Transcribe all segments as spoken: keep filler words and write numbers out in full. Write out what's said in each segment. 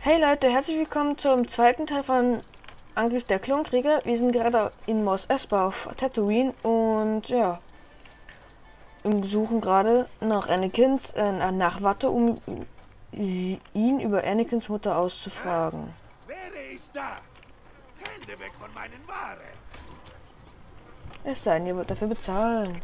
Hey Leute, herzlich willkommen zum zweiten Teil von Angriff der Klonkrieger. Wir sind gerade in Mos Espa auf Tatooine und ja, wir suchen gerade nach Anakins, äh, nach Watte, um ihn über Anakins Mutter auszufragen. Wer ist da? Hände weg von meinen Waren! Es sei denn, ihr wollt dafür bezahlen.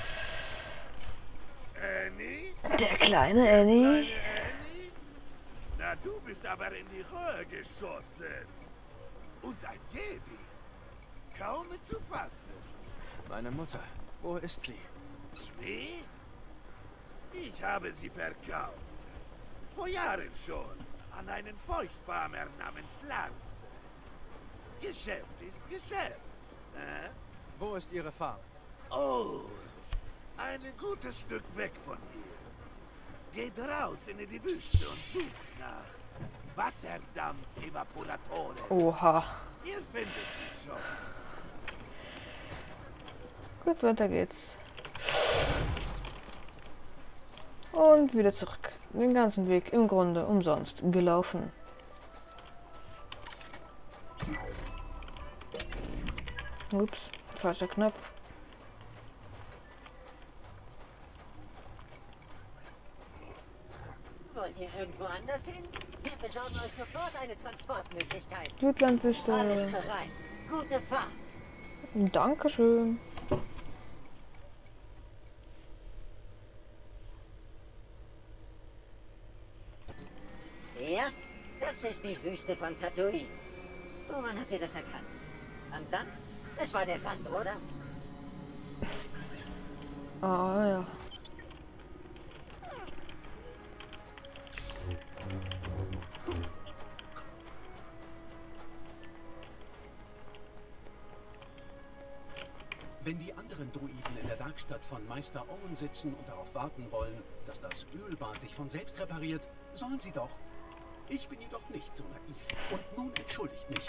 Annie? Der kleine Annie. Kleine Annie? Na, du bist aber in die Höhe geschossen. Und ein Jedi. Kaum zu fassen. Meine Mutter, wo ist sie? Wie? Ich habe sie verkauft. Vor Jahren schon. An einen Feuchtfarmer namens Lance. Geschäft ist Geschäft. Äh? Wo ist Ihre Farm? Oh, ein gutes Stück weg von hier. Geht raus in die Wüste und sucht nach Wasserdampf-Evaporatoren. Oha. Ihr findet sie schon. Gut, weiter geht's. Und wieder zurück. Den ganzen Weg im Grunde umsonst gelaufen. Ups, falscher Knopf. Wollt ihr irgendwo anders hin? Wir besorgen euch sofort eine Transportmöglichkeit. Alles Südlandwüste. bereit. Gute Fahrt. Dankeschön. Ja, das ist die Wüste von Tatooine. Woran habt ihr das erkannt? Am Sand? Es war der Sand, oder? Ah ja. Wenn die anderen Druiden in der Werkstatt von Meister Owen sitzen und darauf warten wollen, dass das Ölbad sich von selbst repariert, sollen sie doch. Ich bin jedoch nicht so naiv. Und nun entschuldigt mich.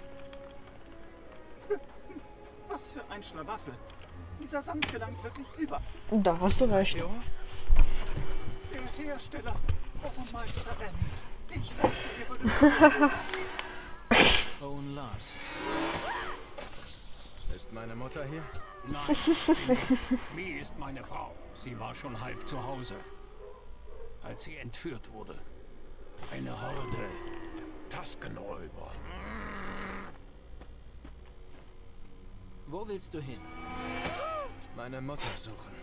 Was für ein Schlamassel. Dieser Sand gelangt wirklich über. Da hast du recht. Der Hersteller. Oh, Meister Annie. Ich wusste, ihr würdet zu. Owen Lars. Ist meine Mutter hier? Nein, sie Schmi ist meine Frau. Sie war schon halb zu Hause, als sie entführt wurde. Eine Horde Taskenräuber. Wo willst du hin? Meine Mutter suchen.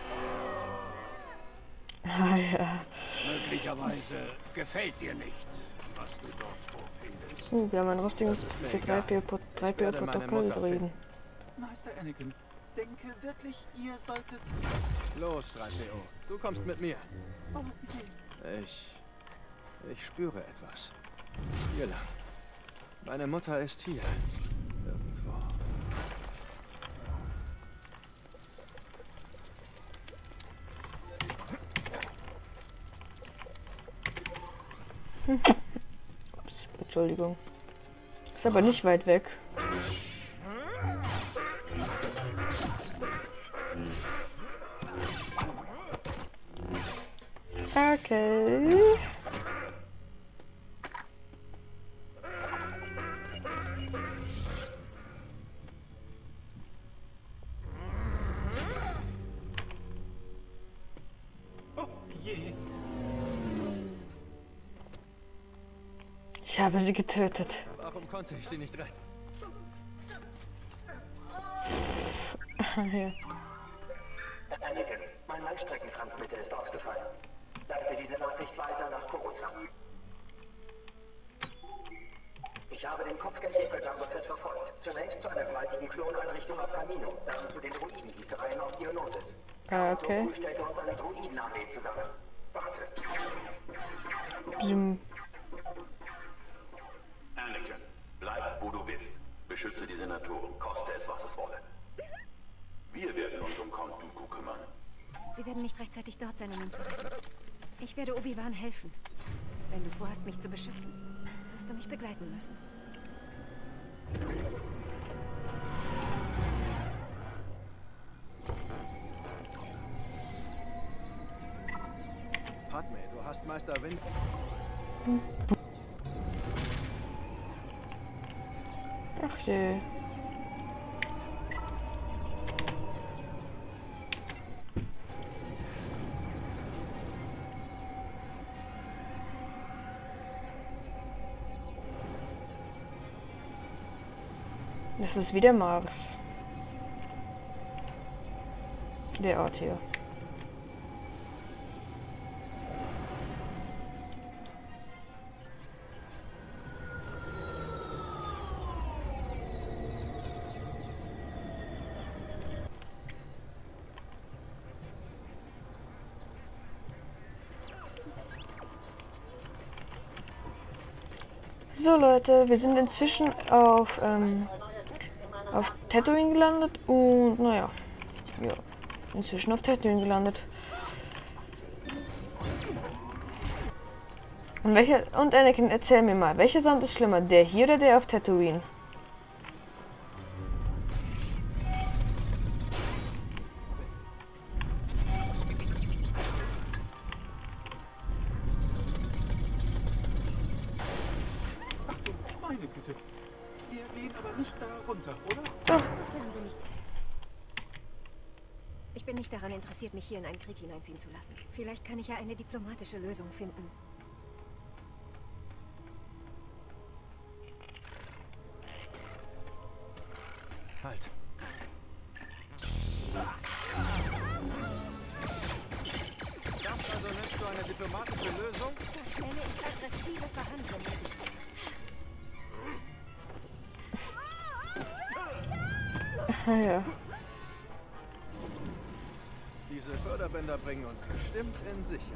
Ah ja. Möglicherweise gefällt dir nicht, was du dort vorfindest. Uh, wir haben ein rostiges Das ist mir C drei P egal. drei Ich P werde meine Protokoll Mutter drehen. finden. Meister Anakin, denke wirklich, ihr solltet... Los, drei P O. Du kommst mit mir. Oh, je. Ich... Ich spüre etwas. Hier lang. Meine Mutter ist hier. Irgendwo. Ups, Entschuldigung. Ist aber nicht weit weg. Okay. Oh, je. Ich habe sie getötet. Warum konnte ich sie nicht retten? Hier. Anakin, mein Langstreckentransmitter ist ausgefallen. Leite diese Nachricht weiter nach Coruscant. Ich habe den Kopfgeldjäger Jango Fett verfolgt. Zunächst zu einer gewaltigen Kloneinrichtung auf Kamino, dann zu den Druidengießereien auf Geonosis. Ah, okay. Tofu stellt dort eine Druidenarmee zusammen. Warte. Zoom. Anakin, bleib wo du bist. Beschütze die Senatoren, koste es, was es wolle. Wir werden uns um Count Dooku kümmern. Sie werden nicht rechtzeitig dort sein, um ihn zu retten. Ich werde Obi-Wan helfen. Wenn du vorhast, mich zu beschützen, wirst du mich begleiten müssen. Padme, du hast Meister Wind... Ach je. Das ist wieder Mars. Der Ort hier. So Leute, wir sind inzwischen auf, ähm, auf Tatooine gelandet und naja, ja, inzwischen auf Tatooine gelandet. Und welche, und Anakin, erzähl mir mal, welcher Sand ist schlimmer, der hier oder der auf Tatooine? Meine Güte. Wir gehen aber nicht da runter, oder? Doch. Ich bin nicht daran interessiert, mich hier in einen Krieg hineinziehen zu lassen. Vielleicht kann ich ja eine diplomatische Lösung finden. Halt. Das also nennst du eine diplomatische Lösung? Das nenne ich aggressive Verhandlungen. Ja. Diese Förderbänder bringen uns bestimmt in Sicherheit.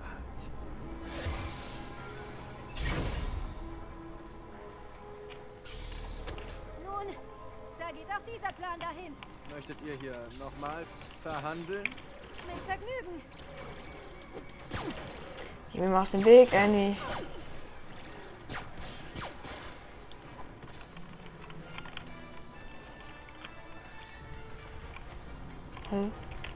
Nun, da geht auch dieser Plan dahin. Möchtet ihr hier nochmals verhandeln? Mit Vergnügen. Geh mir mal aus dem Weg, Annie. Hä?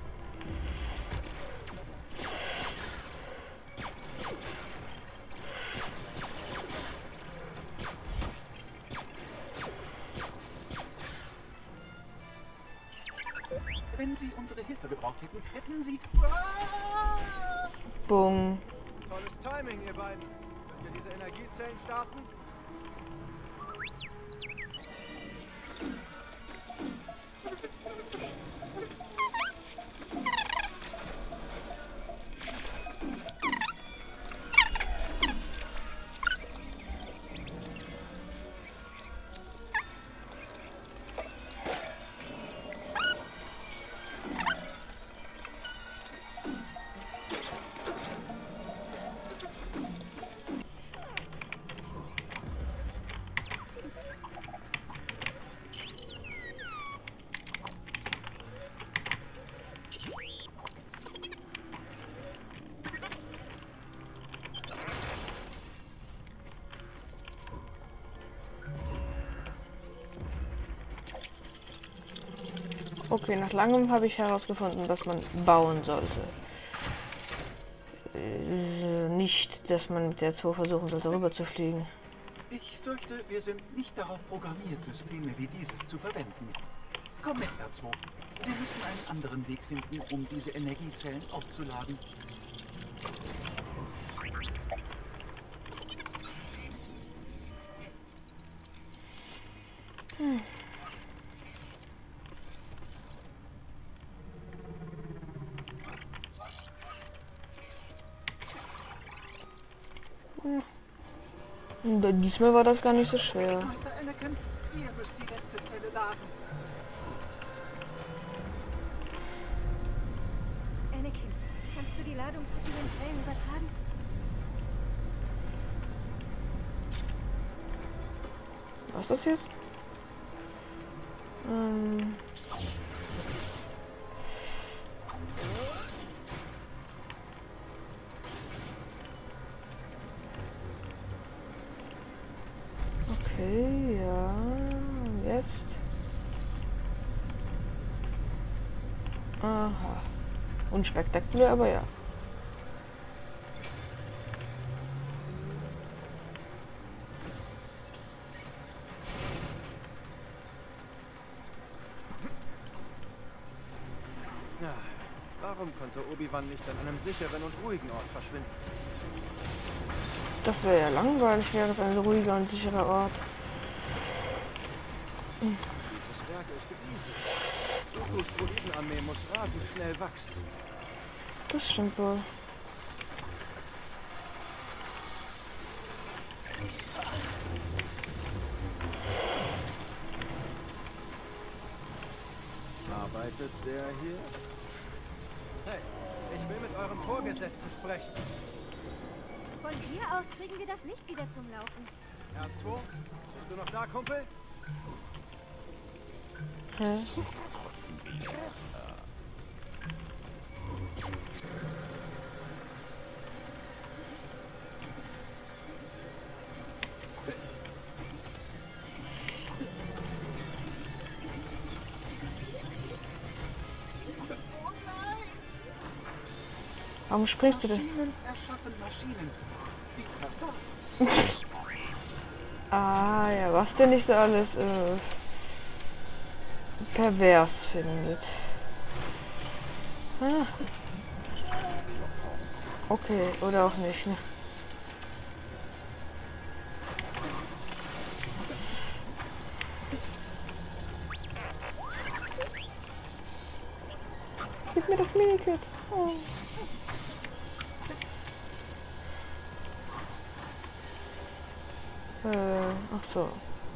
Wenn Sie unsere Hilfe gebraucht hätten, hätten Sie... Bung. Tolles Timing, ihr beiden. Könnt ihr diese Energiezellen starten? Okay, nach langem habe ich herausgefunden, dass man bauen sollte. Äh, nicht, dass man mit der Zoo versuchen sollte, rüber zu fliegen. Ich fürchte, wir sind nicht darauf programmiert, Systeme wie dieses zu verwenden. Komm mit, R zwei. Wir müssen einen anderen Weg finden, um diese Energiezellen aufzuladen. Hm. Hm. Diesmal war das gar nicht so schwer. Meister Anakin, ihr müsst die letzte Zelle laden. Anakin, kannst du die Ladung zwischen den Zellen übertragen? Was ist das jetzt? Ähm... Okay, ja, jetzt. Aha. Unspektakulär, aber ja. Warum konnte Obi-Wan nicht an einem sicheren und ruhigen Ort verschwinden? Das wäre ja langweilig, wäre es ein ruhiger und sicherer Ort. Dieses Werk ist riesig. Dooku's Druidenarmee muss rasend schnell wachsen. Das stimmt wohl. Arbeitet der hier? Hey, ich will mit eurem Vorgesetzten sprechen. Von hier aus kriegen wir das nicht wieder zum Laufen. R zwei, bist du noch da, Kumpel? Hä? Warum sprichst du denn? Maschinen erschaffen Maschinen. Wie kann das? Ah ja, was denn nicht so alles äh, pervers findet. Ah. Okay, oder auch nicht, ne? Gib mir das Minikit. Oh. Äh, ach so.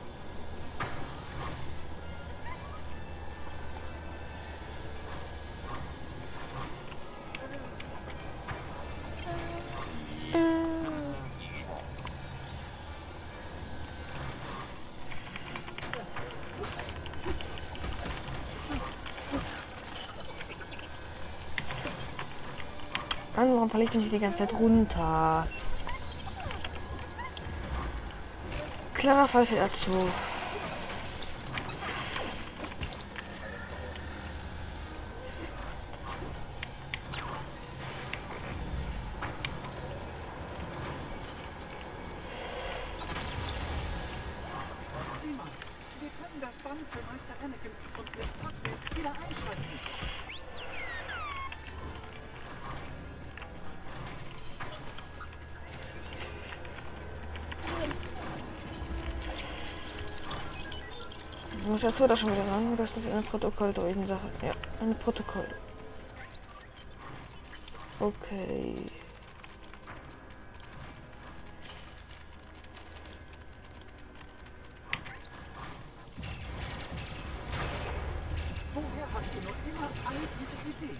Mann, warum falle ich denn hier die ganze Zeit runter? Klarer Fall für dazu. Sieh mal, wir können das Band für Meister Anakin und Miss Padmé wieder einschalten. Ich muss dazu da schon wieder ran, dass das eine Protokolldrüsen-Sache. Ja, ein Protokoll. Okay. Woher hast du nur immer all diese Ideen?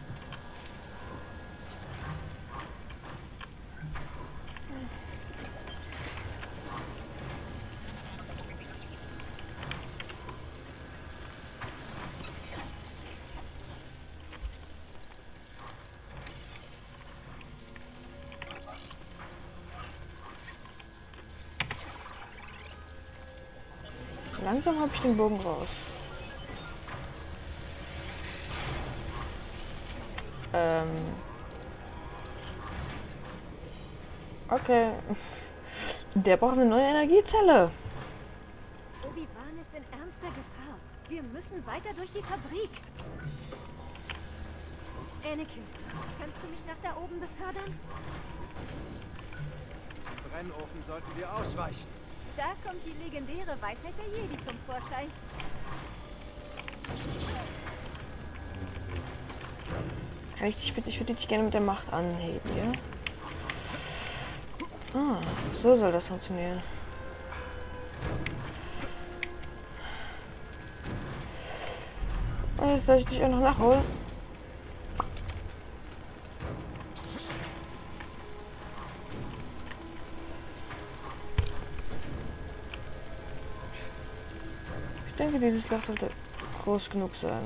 Langsam habe ich den Bogen raus. Ähm. Okay. Der braucht eine neue Energiezelle. Obi-Wan ist in ernster Gefahr. Wir müssen weiter durch die Fabrik. Anakin, kannst du mich nach da oben befördern? Im Brennofen sollten wir ausweichen. Da kommt die legendäre Weisheit der Jedi zum Vorschein. Ich würde ich würd dich gerne mit der Macht anheben, ja? Ah, so soll das funktionieren. Und jetzt soll ich dich auch noch nachholen. Ich denke, dieses Loch sollte groß genug sein.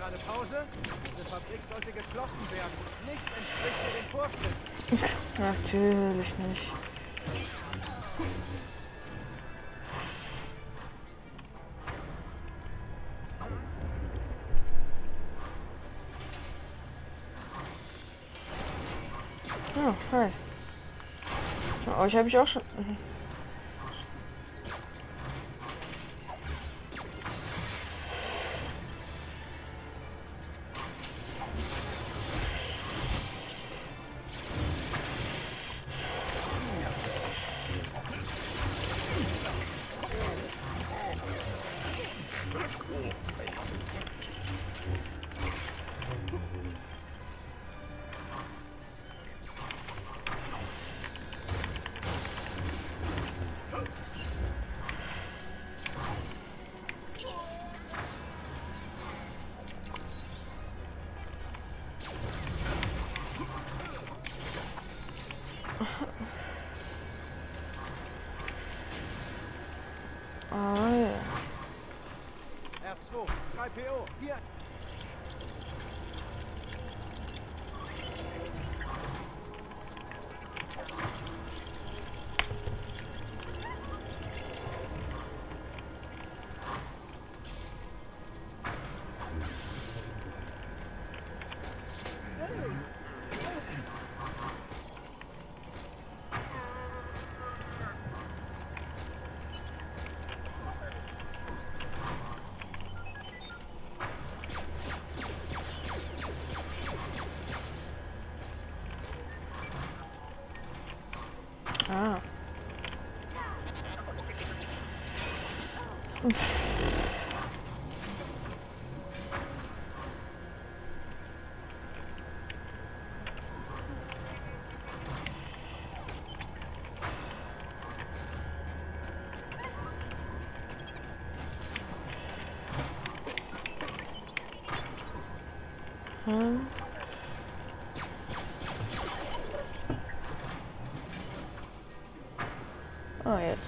gerade Pause? Diese Fabrik sollte geschlossen werden. Nichts entspricht hier den Vorschriften. Natürlich nicht. Oh, hi. Ja, euch habe ich auch schon. Mhm. Ah, ja. R zwei, drei P O, hier. Ah. Hm. Ah, jetzt.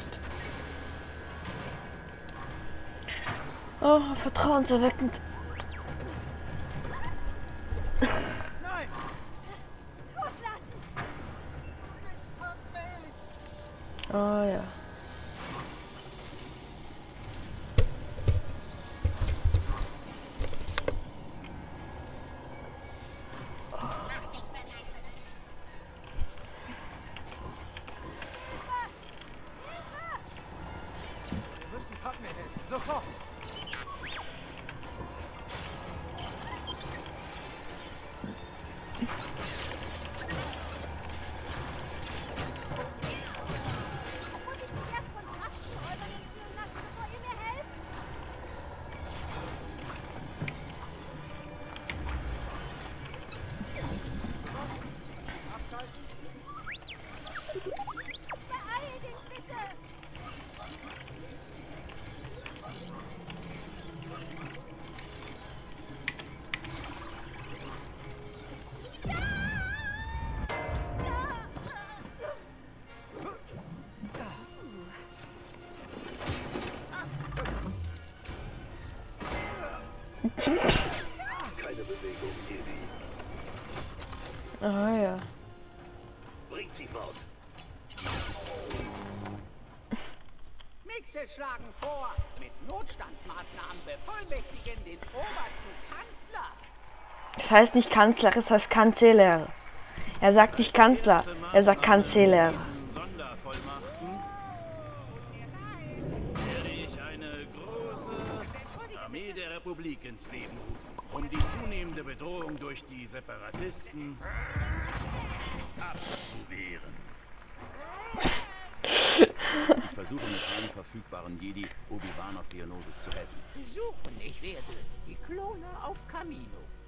Oh, vertrauenserweckend. Nein! Loslassen! Oh ja. Wir müssen Padme helfen, sofort! Muss ich mich erst von Tastenräubern entführen lassen, bevor ihr mir helft? Beeil dich bitte! Keine Bewegung, Evi. Ah ja. Bringt sie fort. Mixe schlagen vor, mit Notstandsmaßnahmen bevollmächtigen den obersten Kanzler. Es heißt nicht Kanzler, es heißt Kanzler. Er sagt nicht Kanzler, er sagt Kanzler. Sondervollmachten werde ich eine große Armee der Republik ins Leben rufen, um die zunehmende Bedrohung durch die Separatisten abzuwehren. Ich versuche mit allen verfügbaren Jedi Obi-Wan auf Geonosis zu helfen. Suchen, ich werde die Klone auf Kamino.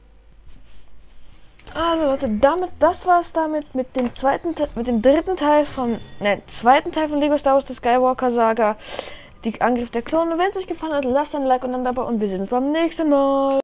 Also Leute, damit, das war's damit mit dem zweiten, mit dem dritten Teil von, ne, zweiten Teil von Lego Star Wars The Skywalker Saga, die Angriff der Klone. Wenn es euch gefallen hat, lasst ein Like und dann dabei und wir sehen uns beim nächsten Mal.